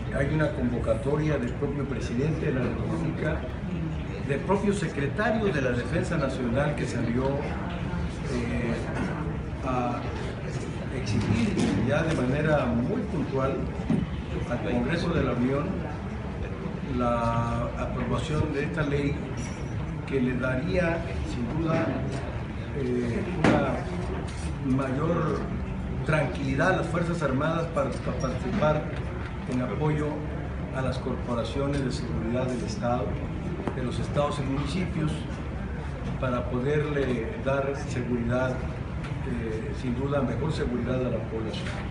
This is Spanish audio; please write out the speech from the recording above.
hay una convocatoria del propio presidente de la República, del propio secretario de la Defensa Nacional, que salió a exigir ya de manera muy puntual al Congreso de la Unión la aprobación de esta ley que le daría sin duda una mayor tranquilidad a las Fuerzas Armadas para participar en apoyo a las corporaciones de seguridad del Estado, de los estados y municipios, para poderle dar seguridad, sin duda mejor seguridad a la población.